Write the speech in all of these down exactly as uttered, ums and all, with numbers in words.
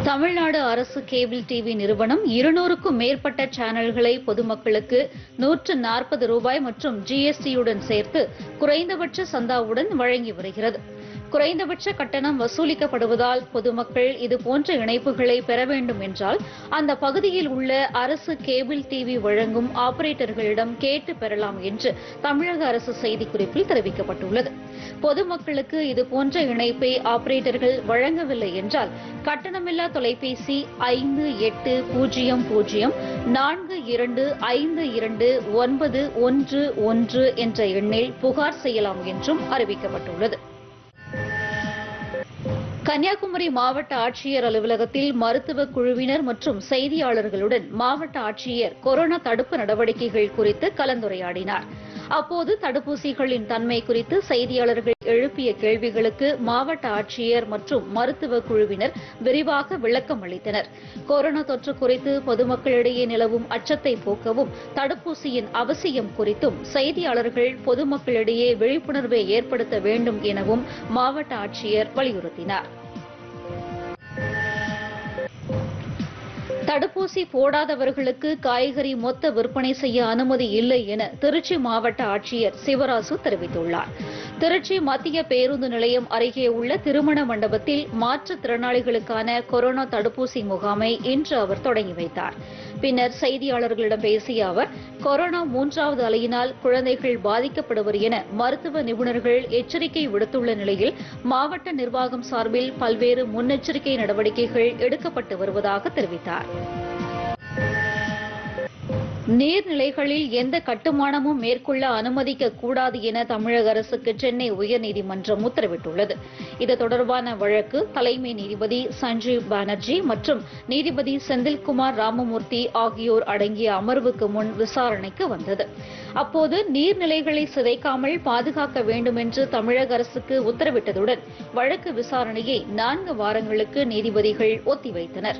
தமிழ்நாடு அரசு cable TV நிறுவனம் இருநூறுக்கும் மேற்பட்ட சேனல்களை பொதுமக்களுக்கு நூற்று நாற்பது ரூபாய் மற்றும் ஜிஎஸ்டியுடன் சேர்த்து குறைந்தபட்ச சந்தாவுடன் வழங்கி வருகிறது. குறைந்தபட்ச கட்டணம் வசூலிக்கப்படுவதால் பொதுமக்கள் இதுபோன்ற இணைப்புகளை பெற வேண்டும் என்றால் அந்த பகுதியில் உள்ள அரசு கேபிள் டிவி வழங்கும் ஆபரேட்டர்களிடம் கேட்டு பெறலாம் என்று தமிழக அரசு செய்திக்குறிப்பில் தெரிவிக்கப்பட்டுள்ளது. பொதுமக்களுக்கு இதுபோன்ற இணைப்பை ஆபரேட்டர்கள் வழங்கவில்லை என்றால் கட்டணமில்லா தொலைபேசி ஐந்து எட்டு பூஜ்ஜியம் பூஜ்ஜியம் நான்கு இரண்டு ஐந்து இரண்டு ஒன்பது ஒன்று ஒன்று என்ற எண்ணில் புகார் செய்யலாம் என்றும் அறிவிக்கப்பட்டுள்ளது. கன்னியாகுமரி மாவட்ட ஆட்சியர் அலுவலகத்தில் மருத்துவ குழுவினர் மற்றும் செய்தியாளர்களுடன் மாவட்ட ஆட்சியர் கொரோனா தடுப்பு நடவடிக்கைகள் குறித்து கலந்துரையாடினார். அப்போது தடுப்பூசிகளின் தன்மை குறித்து செய்தியாளர்கள் எழுப்பிய கேள்விகளுக்கு மாவட்ட ஆட்சியர் மற்றும் மருத்துவ குழுவினர் விரிவாக விளக்கம் அளித்தனர். கொரோனா தொற்று குறித்து பொதுமக்களிடையே நிலவும் அச்சத்தை போக்கவும் தடுப்பூசியின் அவசியம் குறித்தும் செய்தியாளர்கள் பொதுமக்களிடையே விழிப்புணர்வை ஏற்படுத்த வேண்டும் எனவும் மாவட்ட ஆட்சியர் வலியுறுத்தினார். தடுப்பூசி போடாதவர்களுக்கு காய்கறி மொத்த விற்பனை செய்ய அனுமதி இல்லை என திருச்சி மாவட்ட ஆட்சியர் சிவராசு தெரிவித்துள்ளார். திருச்சி மத்திய பேருந்து நிலையம் அருகே உள்ள திருமண மண்டபத்தில் மாற்றுத்திறனாளிகளுக்கான கொரோனா தடுப்பூசி முகாமை இன்று அவர் தொடங்கி வைத்தார். பின்னர் செய்தியாளர்களிடம் பேசிய அவர் கொரோனா மூன்றாவது அலையினால் குழந்தைகள் பாதிக்கப்படுவர் என மருத்துவ நிபுணர்கள் எச்சரிக்கை விடுத்துள்ள நிலையில் மாவட்ட நிர்வாகம் சார்பில் பல்வேறு முன்னெச்சரிக்கை நடவடிக்கைகள் எடுக்கப்பட்டு வருவதாக தெரிவித்தார். நீர்நிலைகளில் எந்த கட்டுமானமும் மேற்கொள்ள அனுமதிக்கக்கூடாது என தமிழக அரசுக்கு சென்னை உயர்நீதிமன்றம் உத்தரவிட்டுள்ளது. இது தொடர்பான வழக்கு தலைமை நீதிபதி சஞ்சீவ் பானர்ஜி மற்றும் நீதிபதி செந்தில்குமார் ராமமூர்த்தி ஆகியோர் அடங்கிய அமர்வுக்கு முன் விசாரணைக்கு வந்தது. அப்போது நீர்நிலைகளை சிதைக்காமல் பாதுகாக்க வேண்டும் என்று தமிழக அரசுக்கு உத்தரவிட்டதுடன் வழக்கு விசாரணையை நான்கு வாரங்களுக்கு நீதிபதிகள் ஒத்திவைத்தனர்.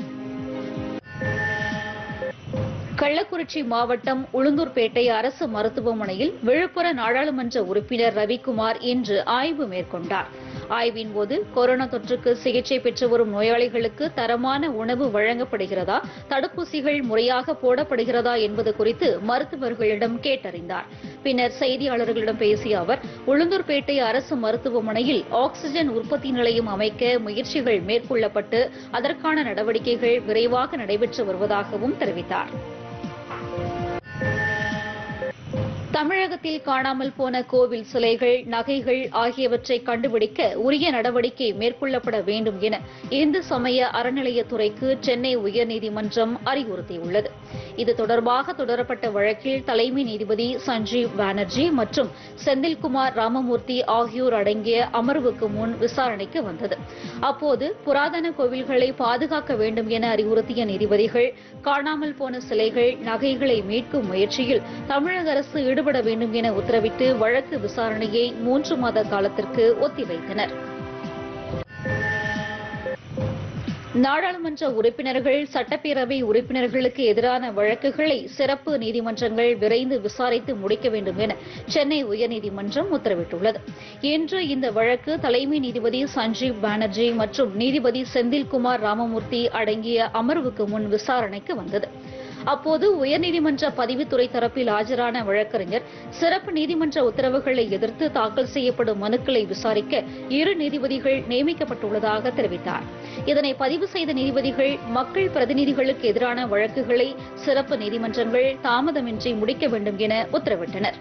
கள்ளக்குறிச்சி மாவட்டம் உளுந்தூர்பேட்டை அரசு மருத்துவமனையில் விழுப்புர நாடாளுமன்ற உறுப்பினர் ரவிக்குமார் இன்று ஆய்வு மேற்கொண்டார். ஆய்வின்போது கொரோனா தொற்றுக்கு சிகிச்சை பெற்று வரும் நோயாளிகளுக்கு தரமான உணவு வழங்கப்படுகிறதா, தடுப்பூசிகள் முறையாக போடப்படுகிறதா என்பது குறித்து மருத்துவர்களிடம் கேட்டறிந்தார். பின்னர் செய்தியாளர்களிடம் பேசிய அவர் உளுந்தூர்பேட்டை அரசு மருத்துவமனையில் ஆக்ஸிஜன் உற்பத்தி நிலையம் அமைக்க முயற்சிகள் மேற்கொள்ளப்பட்டு அதற்கான நடவடிக்கைகள் விரைவாக நடைபெற்று வருவதாகவும் தெரிவித்தார். தமிழகத்தில் காணாமல் போன கோவில் சிலைகள், நகைகள் ஆகியவற்றை கண்டுபிடிக்க உரிய நடவடிக்கை மேற்கொள்ளப்பட வேண்டும் என இந்து சமய அறநிலையத்துறைக்கு சென்னை உயர்நீதிமன்றம் அறிவுறுத்தியுள்ளது. இது தொடர்பாக தொடரப்பட்ட வழக்கில் தலைமை நீதிபதி சஞ்சீவ் பானர்ஜி மற்றும் செந்தில்குமார் ராமமூர்த்தி ஆகியோர் அடங்கிய அமர்வுக்கு முன் விசாரணைக்கு வந்தது. அப்போது புராதன கோவில்களை பாதுகாக்க வேண்டும் என அறிவுறுத்திய நீதிபதிகள் காணாமல் போன சிலைகள், நகைகளை மீட்கும் முயற்சியில் தமிழக அரசு ஈடுபட வேண்டும் என உத்தரவிட்டு வழக்கு விசாரணையை மூன்று மாத காலத்திற்கு ஒத்திவைத்தனர். நாடாளுமன்ற உறுப்பினர்கள், சட்டப்பேரவை உறுப்பினர்களுக்கு எதிரான வழக்குகளை சிறப்பு நீதிமன்றங்கள் விரைந்து விசாரித்து முடிக்க வேண்டும் என சென்னை உயர்நீதிமன்றம் உத்தரவிட்டுள்ளது. இன்று இந்த வழக்கு தலைமை நீதிபதி சஞ்சீவ் பானர்ஜி மற்றும் நீதிபதி செந்தில்குமார் ராமமூர்த்தி அடங்கிய அமர்வுக்கு முன் விசாரணைக்கு வந்தது. அப்போது உயர்நீதிமன்ற பதிவுத்துறை தரப்பில் ஆஜரான வழக்கறிஞர் சிறப்பு நீதிமன்ற உத்தரவுகளை எதிர்த்து தாக்கல் செய்யப்படும் மனுக்களை விசாரிக்க இரு நீதிபதிகள் நியமிக்கப்பட்டுள்ளதாக தெரிவித்தார். இதனை பதிவு செய்த நீதிபதிகள் மக்கள் பிரதிநிதிகளுக்கு எதிரான வழக்குகளை சிறப்பு நீதிமன்றங்கள் தாமதமின்றி முடிக்க வேண்டும் என உத்தரவிட்டனர்.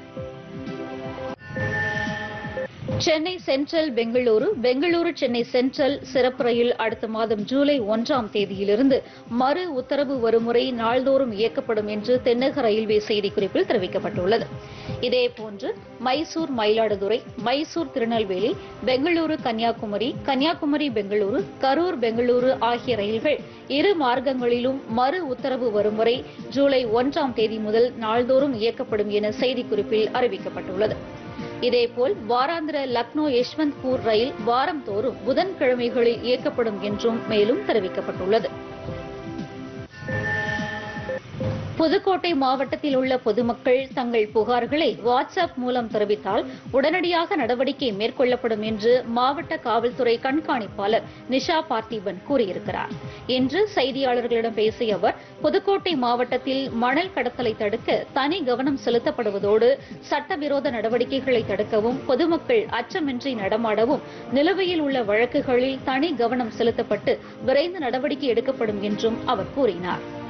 சென்னை சென்ட்ரல் பெங்களூரு, பெங்களூரு சென்னை சென்ட்ரல் சிறப்பு ரயில் அடுத்த மாதம் ஜூலை ஒன்றாம் தேதியிலிருந்து மறு உத்தரவு வரும் முறை நாள்தோறும் இயக்கப்படும் என்று தென்னக ரயில்வே செய்திக்குறிப்பில் தெரிவிக்கப்பட்டுள்ளது. இதேபோன்று மைசூர் மயிலாடுதுறை, மைசூர் திருநெல்வேலி, பெங்களூரு கன்னியாகுமரி, கன்னியாகுமரி பெங்களூரு, கரூர் பெங்களூரு ஆகிய ரயில்கள் இரு மார்க்கங்களிலும் மறு உத்தரவு வரும் வரை ஜூலை ஒன்றாம் தேதி முதல் நாள்தோறும் இயக்கப்படும் என செய்திக்குறிப்பில் அறிவிக்கப்பட்டுள்ளது. இதேபோல் வாராந்திர லக்னோ யஷ்வந்த்பூர் ரயில் வாரந்தோறும் புதன்கிழமைகளில் இயக்கப்படும் என்றும் மேலும் தெரிவிக்கப்பட்டுள்ளது. புதுக்கோட்டை மாவட்டத்தில் உள்ள பொதுமக்கள் தங்கள் புகார்களை வாட்ஸ்அப் மூலம் தெரிவித்தால் உடனடியாக நடவடிக்கை மேற்கொள்ளப்படும் என்று மாவட்ட காவல்துறை கண்காணிப்பாளர் நிஷா பார்த்திபன் கூறியிருக்கிறார். இன்று செய்தியாளர்களிடம் பேசிய அவர், புதுக்கோட்டை மாவட்டத்தில் மணல் கடத்தலை தடுக்க தனி கவனம் செலுத்தப்படுவதோடு சட்டவிரோத நடவடிக்கைகளை தடுக்கவும் பொதுமக்கள் அச்சமின்றி நடமாடவும் நிலுவையில் உள்ள வழக்குகளில் தனி கவனம் செலுத்தப்பட்டு விரைந்து நடவடிக்கை எடுக்கப்படும் என்றும் அவர் கூறினார்.